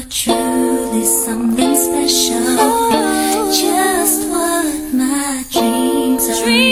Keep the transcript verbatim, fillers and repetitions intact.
truly something special. Just what my dreams are.